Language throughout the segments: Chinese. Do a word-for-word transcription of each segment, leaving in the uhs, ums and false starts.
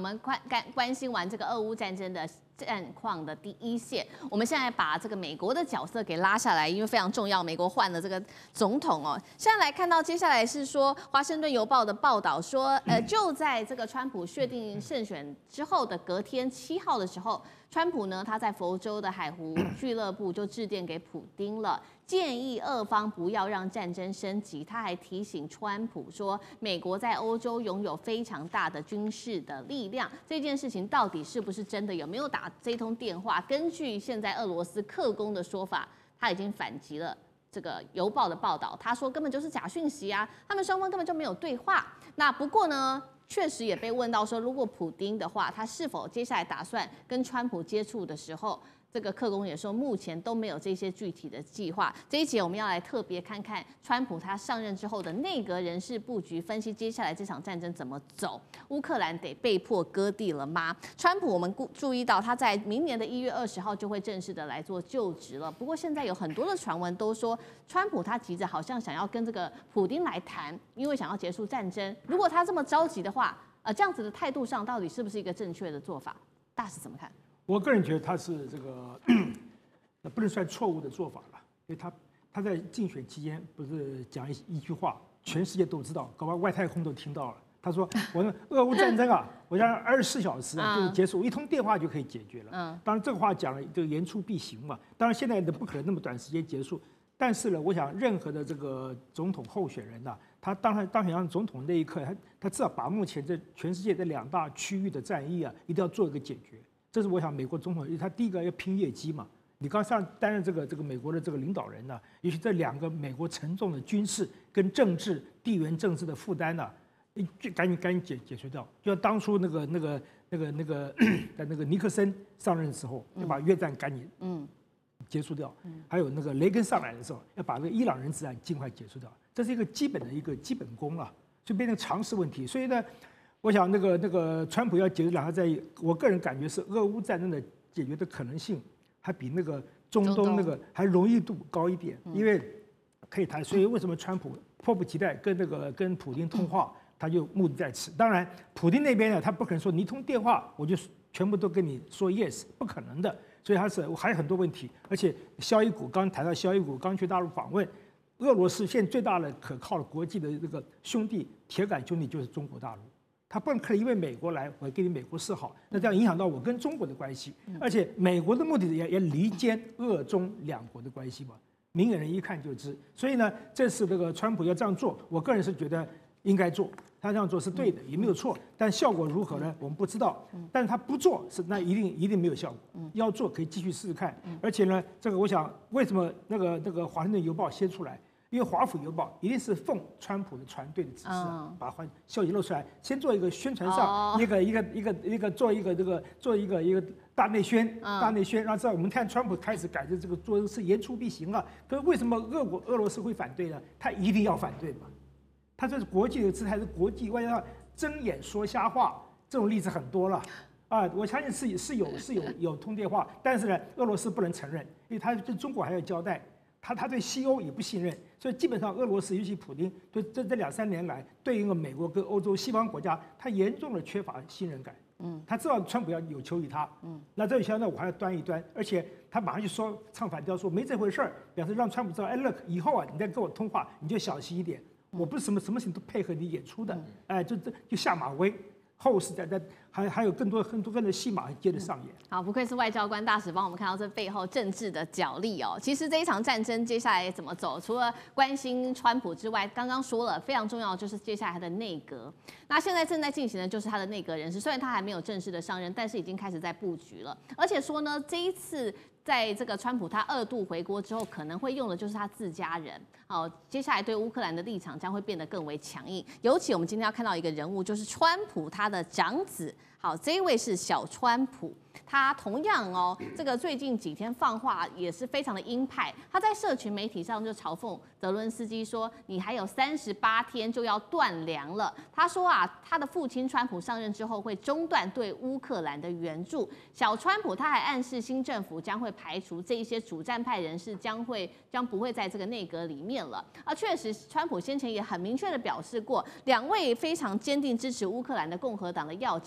们关关关心完这个俄乌战争的战况的第一线，我们现在把这个美国的角色给拉下来，因为非常重要，美国换了这个总统哦。现在来看到接下来是说，《华盛顿邮报》的报道说，呃，就在这个川普确定胜选之后的隔天七号的时候，川普呢他在佛州的海湖俱乐部就致电给普丁了。建议俄方不要让战争升级，他还提醒川普说，美国在欧洲拥有非常大的军事的力量。这件事情到底是不是真的？有没有打这通电话？根据现在俄罗斯克宫的说法，他已经反击了这个邮报的报道，他说根本就是假讯息啊，他们双方根本就没有对话。那不过呢，确实也被问到说，如果普丁的话，他是否接下来打算跟川普接触的时候？这个克宫也说，目前都没有这些具体的计划。这一节我们要来特别看看川普他上任之后的内阁人事布局，分析接下来这场战争怎么走。乌克兰得被迫割地了吗？川普我们注意到他在明年的一月二十号就会正式的来做就职了。不过现在有很多的传闻都说，川普他急着好像想要跟这个普丁来谈，因为想要结束战争。如果他这么着急的话，呃，这样子的态度上到底是不是一个正确的做法？大使怎么看？ 我个人觉得他是这个，那不能算错误的做法了，因为他他在竞选期间不是讲一一句话，全世界都知道，搞完外太空都听到了。他说：“我们俄乌战争啊，我让二十四小时啊就结束，一通电话就可以解决了。”嗯，当然这个话讲了，这个言出必行嘛。当然现在的不可能那么短时间结束，但是呢，我想任何的这个总统候选人呐、啊，他当然当选上总统那一刻，他他至少把目前这全世界这两大区域的战役啊，一定要做一个解决。这是我想美国总统他第一个要拼业绩嘛。你刚上担任这个这个美国的这个领导人呢、啊，也许这两个美国沉重的军事跟政治地缘政治的负担呢、啊，就赶紧赶紧解解决掉。就像当初那个那个那个那个在那个尼克森上任的时候，要把越战赶紧嗯结束掉。还有那个雷根上来的时候，要把这个伊朗人质案尽快结束掉。这是一个基本的一个基本功了，就变成常识问题。所以呢。我想那个那个川普要解决两岸战役，我个人感觉是俄乌战争的解决的可能性还比那个中东那个还容易度高一点，因为可以谈。所以为什么川普迫不及待跟那个跟普丁通话，他就目的在此。当然，普丁那边呢，他不可能说你一通电话我就全部都跟你说 yes， 不可能的。所以他是还有很多问题，而且肖伊古刚谈到肖伊古刚去大陆访问，俄罗斯现在最大的可靠的国际的这个兄弟铁杆兄弟就是中国大陆。他不可能因为美国来，我给你美国示好，那这样影响到我跟中国的关系。而且美国的目的也也离间俄中两国的关系嘛，明眼人一看就知。所以呢，这次这个川普要这样做，我个人是觉得应该做，他这样做是对的，也没有错。但效果如何呢？我们不知道。但是他不做是那一定一定没有效果。要做可以继续试试看。而且呢，这个我想为什么那个那个《华盛顿邮报》先出来？因为《华府邮报》一定是奉川普的传队的指示、啊，嗯、把消息露出来，先做一个宣传上、哦、一个一个一个一个做一个这个做一个一个大内宣，嗯、大内宣，让知道我们看川普开始改的这个做是言出必行了。可是为什么俄国俄罗斯会反对呢？他一定要反对嘛？他这是国际的姿态，是国际外交睁眼说瞎话，这种例子很多了。啊，我相信是是有是有有通电话，但是呢，俄罗斯不能承认，因为他对中国还要交代。他他对西欧也不信任，所以基本上俄罗斯，尤其普丁，对这这两三年来，对应了美国跟欧洲西方国家，他严重的缺乏信任感。嗯，他知道川普要有求于他。嗯，那这里现在我还要端一端，而且他马上就说唱反调，说没这回事儿，表示让川普知道，哎 ，look， 以后啊，你再跟我通话，你就小心一点，我不是什么什么事情都配合你演出的，哎，就这就下马威。后世在在还还有更多更多更多的戏码接着上演。 好，不愧是外交官大使，帮我们看到这背后政治的角力哦。其实这一场战争接下来怎么走，除了关心川普之外，刚刚说了非常重要的就是接下来他的内阁。那现在正在进行的就是他的内阁人事，虽然他还没有正式的上任，但是已经开始在布局了。而且说呢，这一次在这个川普他二度回国之后，可能会用的就是他自家人。好，接下来对乌克兰的立场将会变得更为强硬。尤其我们今天要看到一个人物，就是川普他的长子。好，这一位是小川普，他同样哦，这个最近几天放话也是非常的鹰派。他在社群媒体上就嘲讽泽伦斯基说：“你还有三十八天就要断粮了。”他说啊，他的父亲川普上任之后会中断对乌克兰的援助。小川普他还暗示新政府将会排除这一些主战派人士，将会将不会在这个内阁里面了。啊，确实，川普先前也很明确的表示过，两位非常坚定支持乌克兰的共和党的要角，包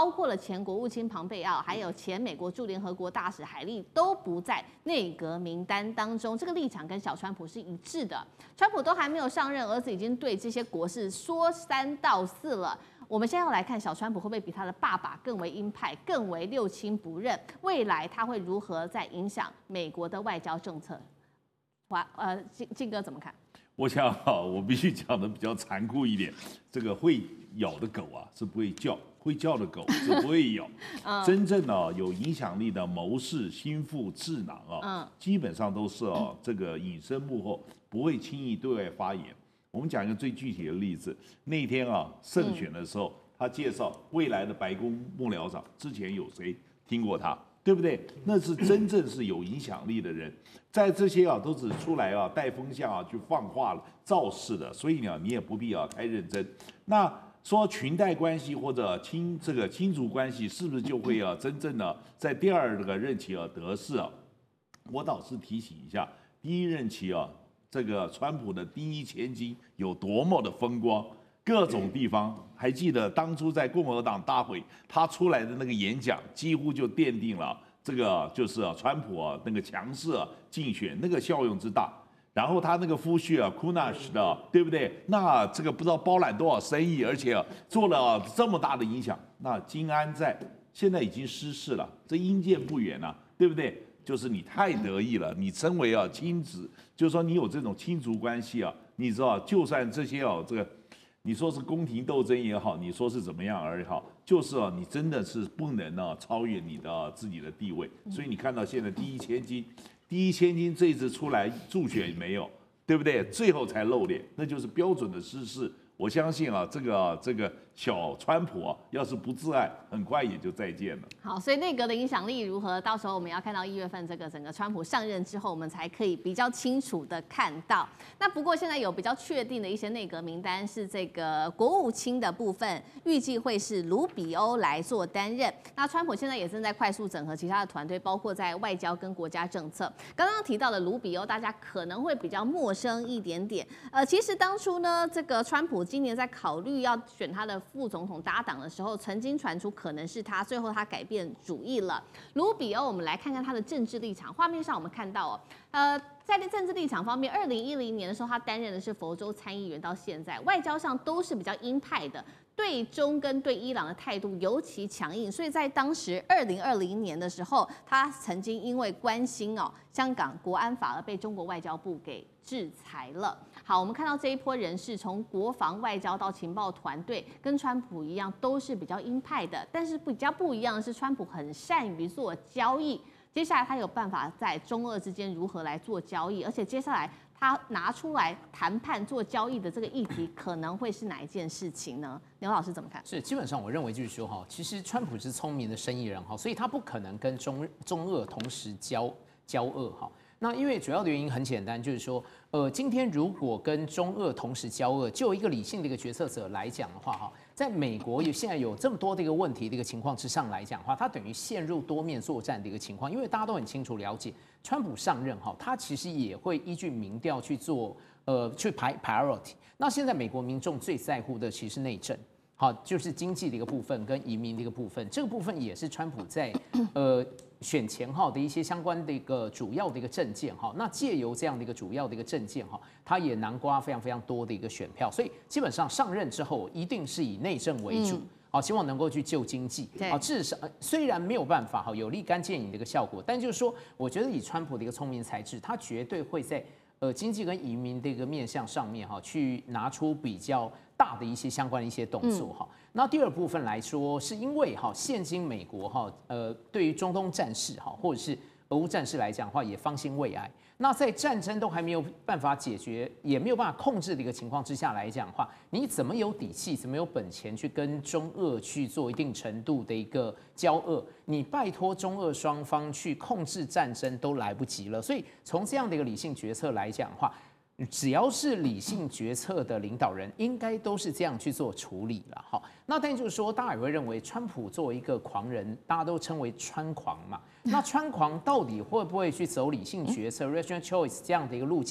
包括了前国务卿庞佩奥，还有前美国驻联合国大使海利都不在内阁名单当中。这个立场跟小川普是一致的。川普都还没有上任，儿子已经对这些国事说三道四了。我们现在要来看小川普会不会比他的爸爸更为鹰派，更为六亲不认？未来他会如何在影响美国的外交政策？华呃，靖靖哥怎么看？ 我想啊，我必须讲的比较残酷一点，这个会咬的狗啊是不会叫，会叫的狗是不会咬。嗯、真正啊有影响力的谋士、心腹、智囊啊，嗯、基本上都是啊这个隐身幕后，不会轻易对外发言。我们讲一个最具体的例子，那天啊胜选的时候，嗯、他介绍未来的白宫幕僚长，之前有谁听过他？对不对？那是真正是有影响力的人，在这些啊都只出来啊带风向啊去放话了造势的，所以呢你也不必啊太认真。那说裙带关系或者亲这个亲族关系，是不是就会啊真正的在第二个任期啊得势啊？我倒是提醒一下，第一任期啊这个川普的第一千金有多么的风光。各种地方，还记得当初在共和党大会，他出来的那个演讲，几乎就奠定了这个就是啊，川普啊那个强势啊竞选那个效用之大。然后他那个夫婿啊 ，Kunash 的，对不对？那这个不知道包揽多少生意，而且、啊、做了这么大的影响。那金安在现在已经失势了，这阴见不远啊，对不对？就是你太得意了，你称为啊亲子，就是说你有这种亲族关系啊，你知道，就算这些哦、啊、这个。你说是宫廷斗争也好，你说是怎么样而也好，就是啊，你真的是不能啊超越你的、啊、自己的地位。所以你看到现在第一千金，第一千金这一次出来助选没有，对不对？最后才露脸，那就是标准的失势。我相信啊，这个、啊、这个小川普啊，要是不自爱，很快也就再见了。 好，所以内阁的影响力如何？到时候我们要看到一月份这个整个川普上任之后，我们才可以比较清楚的看到。那不过现在有比较确定的一些内阁名单是这个国务卿的部分，预计会是卢比欧来做担任。那川普现在也正在快速整合其他的团队，包括在外交跟国家政策。刚刚提到的卢比欧，大家可能会比较陌生一点点。呃，其实当初呢，这个川普今年在考虑要选他的副总统搭档的时候，曾经传出可能是他，最后他改变主意了。卢比欧，我们来看看他的政治立场。画面上我们看到哦，呃，在政治立场方面，二零一零年的时候，他担任的是佛州参议员，到现在外交上都是比较鹰派的。对中跟对伊朗的态度尤其强硬，所以在当时二零二零年的时候，他曾经因为关心哦香港国安法而被中国外交部给制裁了。好，我们看到这一波人士，从国防、外交到情报团队，跟川普一样，都是比较鹰派的。但是比较不一样的是，川普很善于做交易。接下来他有办法在中俄之间如何来做交易，而且接下来他拿出来谈判做交易的这个议题，可能会是哪一件事情呢？牛老师怎么看？ 是，基本上我认为就是说哈，其实川普是聪明的生意人哈，所以他不可能跟中中俄同时交交恶哈。那因为主要的原因很简单，就是说，呃，今天如果跟中俄同时交恶，就一个理性的一个决策者来讲的话，哈，在美国有现在有这么多的一个问题的一个情况之上来讲的话，它等于陷入多面作战的一个情况，因为大家都很清楚了解，川普上任哈，他其实也会依据民调去做，呃，去排 priority。那现在美国民众最在乎的其实是内政。好，就是经济的一个部分跟移民的一个部分，这个部分也是川普在呃选前哈的一些相关的一个主要的一个政见哈。那借由这样的一个主要的一个政见哈，他也囊括非常非常多的一个选票，所以基本上上任之后一定是以内政为主。嗯好，希望能够去救经济。好，至少虽然没有办法哈有立竿见影的一个效果，但就是说，我觉得以川普的一个聪明才智，他绝对会在呃经济跟移民的一个面向上面哈，去拿出比较大的一些相关的一些动作哈。嗯、那第二部分来说，是因为哈现今美国哈呃对于中东战事哈或者是俄乌战事来讲的话，也方兴未艾。那在战争都还没有办法解决，也没有办法控制的一个情况之下来讲的话，你怎么有底气，怎么有本钱去跟中俄去做一定程度的一个交恶？你拜托中俄双方去控制战争都来不及了。所以从这样的一个理性决策来讲的话，只要是理性决策的领导人，应该都是这样去做处理了。好，那但就是说，大家也会认为川普作为一个狂人，大家都称为川狂嘛。那川狂到底会不会去走理性决策 （rational choice） 这样的一个路径？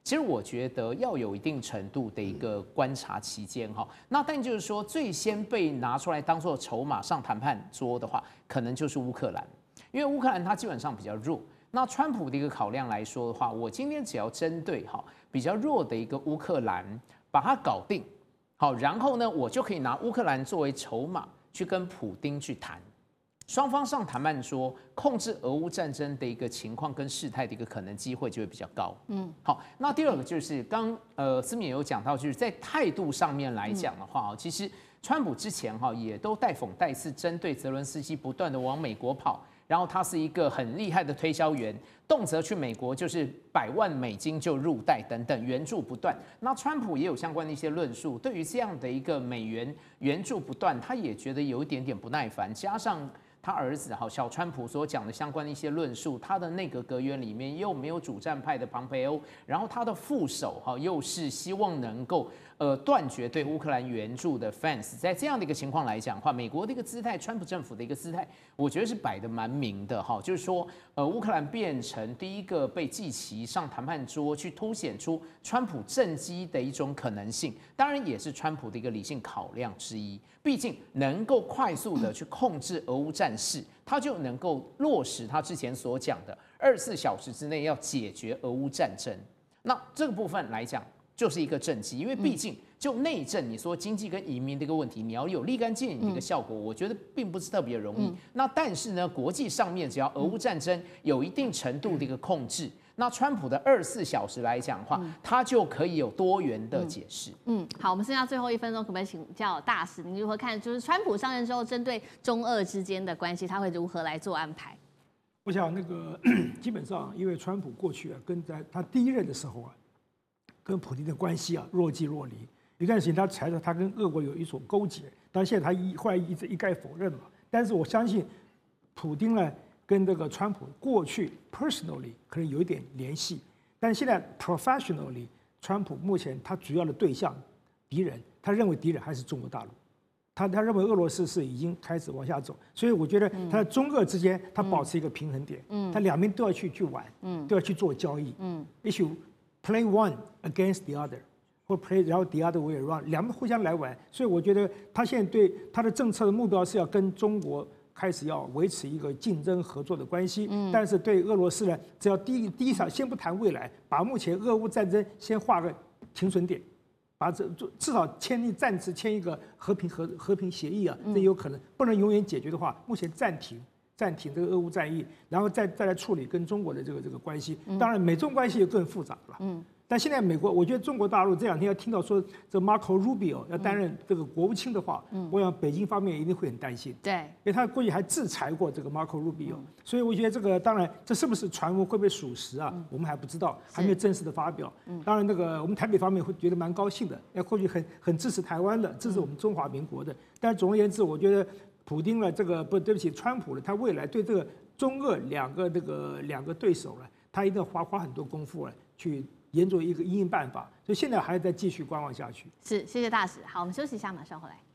其实我觉得要有一定程度的一个观察期间哈。那但就是说，最先被拿出来当做筹码上谈判桌的话，可能就是乌克兰，因为乌克兰它基本上比较弱。那川普的一个考量来说的话，我今天只要针对哈比较弱的一个乌克兰把它搞定，好，然后呢，我就可以拿乌克兰作为筹码去跟普丁去谈。双方上谈判桌，控制俄乌战争的一个情况跟事态的一个可能机会就会比较高。嗯，好，那第二个就是刚呃思敏也有讲到，就是在态度上面来讲的话，其实川普之前哈也都带讽带刺，针对泽伦斯基不断的往美国跑，然后他是一个很厉害的推销员，动辄去美国就是百万美金就入袋等等，援助不断。那川普也有相关的一些论述，对于这样的一个美元援助不断，他也觉得有一点点不耐烦，加上他儿子哈小川普所讲的相关的一些论述，他的内阁阁员里面又没有主战派的庞培欧，然后他的副手哈又是希望能够呃断绝对乌克兰援助的 fans， 在这样的一个情况来讲的话，美国的一个姿态，川普政府的一个姿态，我觉得是摆得蛮明的哈，就是说呃乌克兰变成第一个被记齐上谈判桌，去凸显出川普政绩的一种可能性，当然也是川普的一个理性考量之一。毕竟能够快速的去控制俄乌战事，他就能够落实他之前所讲的二十四小时之内要解决俄乌战争。那这个部分来讲，就是一个政绩，因为毕竟就内政，你说经济跟移民的一个问题，你要有立竿见影的一个效果，我觉得并不是特别容易。那但是呢，国际上面只要俄乌战争有一定程度的一个控制，那川普的二十四小时来讲的话，嗯、他就可以有多元的解释。 嗯，好，我们剩下最后一分钟，可不可以请教大使，你如何看？就是川普上任之后，针对中俄之间的关系，他会如何来做安排？ 我想那个基本上，因为川普过去啊，跟在他第一任的时候啊，跟普京的关系啊若即若离。有段时间他才说他跟俄国有一种勾结，但现在他一后来一直一概否认嘛。但是我相信，普丁呢跟这个川普过去 personally 可能有一点联系，但是现在 professionally， 川普目前他主要的对象敌人，他认为敌人还是中国大陆，他他认为俄罗斯是已经开始往下走，所以我觉得他在中俄之间他保持一个平衡点，嗯，他两边都要去去玩，嗯，都要去做交易，嗯 ，issue play one against the other。或 play， 然后 the other way around， 两边互相来玩，所以我觉得他现在对他的政策的目标是要跟中国开始要维持一个竞争合作的关系，嗯，但是对俄罗斯呢，只要第一第一场先不谈未来，把目前俄乌战争先画个停损点，把这至少签订暂时签一个和平和和平协议啊，这有可能不能永远解决的话，目前暂停。暂停这个俄乌战役，然后再再来处理跟中国的这个这个关系。当然，美中关系就更复杂了。嗯，但现在美国，我觉得中国大陆这两天要听到说这 Marco Rubio 要担任这个国务卿的话，嗯，我想北京方面一定会很担心。 对， 因为他过去还制裁过这个 Marco Rubio，嗯，所以我觉得这个当然这是不是传闻会不会属实啊？嗯，我们还不知道，还没有正式的发表。嗯，当然那个我们台北方面会觉得蛮高兴的，要过去很很支持台湾的，支持我们中华民国的。但是总而言之，我觉得。普丁呢，这个不对不起，川普呢，他未来对这个中俄两个这个两个对手呢，他一定要花花很多功夫呢，去研究一个因应办法。所以现在还在继续观望下去。 是，谢谢大使。好，我们休息一下，马上回来。